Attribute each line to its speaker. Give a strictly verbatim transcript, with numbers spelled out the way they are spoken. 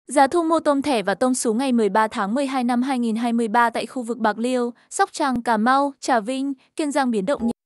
Speaker 1: Giá thu mua tôm thẻ và tôm sú ngày mười ba tháng mười hai năm hai nghìn không trăm hai mươi ba tại khu vực Bạc Liêu, Sóc Trăng, Cà Mau, Trà Vinh, Kiên Giang biến động nhẹ.